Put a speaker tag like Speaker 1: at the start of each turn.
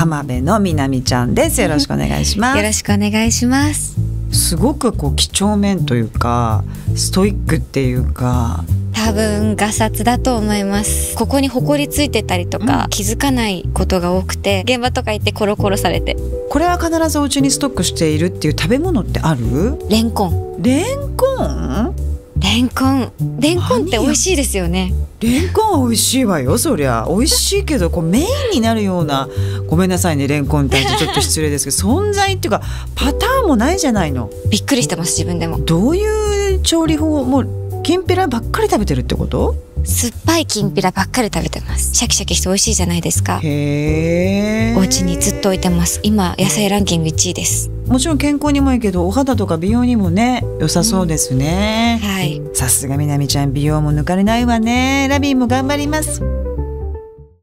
Speaker 1: 浜辺のみなみちゃんです。よろしくお願いします。
Speaker 2: よろしくお願いします。
Speaker 1: すごくこう几帳面というかストイックっていうか、
Speaker 2: 多分ガサツだと思います。ここにほこりついてたりとか、気づかないことが多くて、現場とか行ってコロコロされて。
Speaker 1: これは必ずお家にストックしているっていう食べ物ってある？
Speaker 2: レンコン。
Speaker 1: レンコン？
Speaker 2: レンコンって美味しいですよね。
Speaker 1: レンコンは美味しいわよ。そりゃ美味しいけど、こうメインになるような、ごめんなさいね、レンコンに対してちょっと失礼ですけど存在っていうかパターンもないじゃないの。
Speaker 2: びっくりしてます、自分でも。
Speaker 1: どういう調理法？もうきんぴらばっかり食べてるってこと？
Speaker 2: 酸っぱいきんぴらばっかり食べてます。シャキシャキして美味しいじゃないですか。
Speaker 1: へー。
Speaker 2: お家にずっと置いてます。今野菜ランキング1位です。
Speaker 1: もちろん健康にもいいけど、お肌とか美容にもね良さそうですね。
Speaker 2: はい。
Speaker 1: さすがみなみちゃん、美容も抜かれないわね。ラビーも頑張ります。